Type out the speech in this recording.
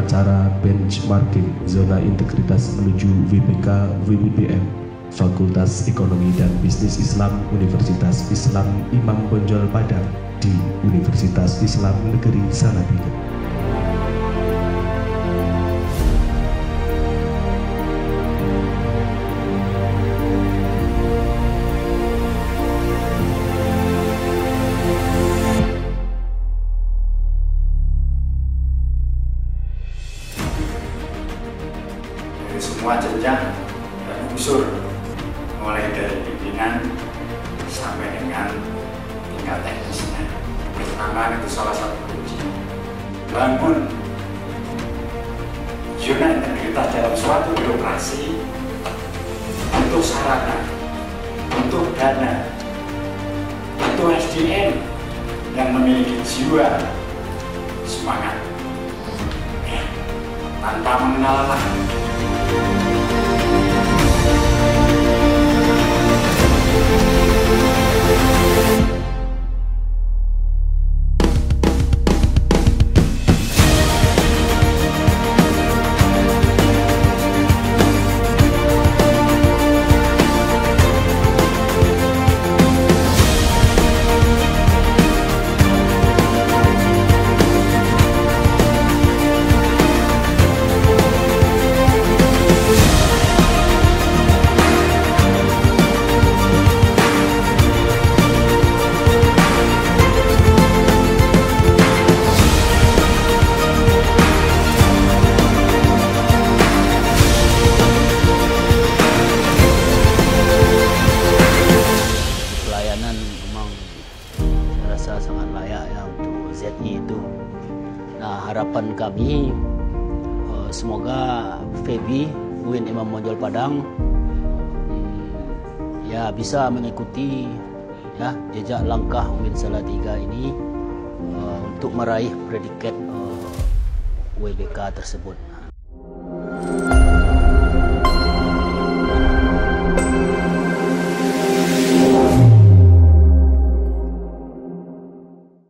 acara benchmarking zona integritas menuju WPK WIBM Fakultas Ekonomi dan Bisnis Islam Universitas Islam Imam Bonjol Padang di Universitas Islam Negeri Salatiga. Semua jenjang dan unsur, mulai dari pimpinan sampai dengan tingkat teknisnya. Pertama itu salah satu kunci. Bangun zona integritas dalam suatu birokrasi untuk sarana, untuk dana, untuk SDM yang memiliki jiwa semangat, tanpa mengenal lelah. Sangat layak ya untuk ZI itu. Nah, harapan kami semoga FEBI UIN Imam Bonjol Padang ya bisa mengikuti ya jejak langkah UIN Salatiga ini untuk meraih predikat WBK tersebut.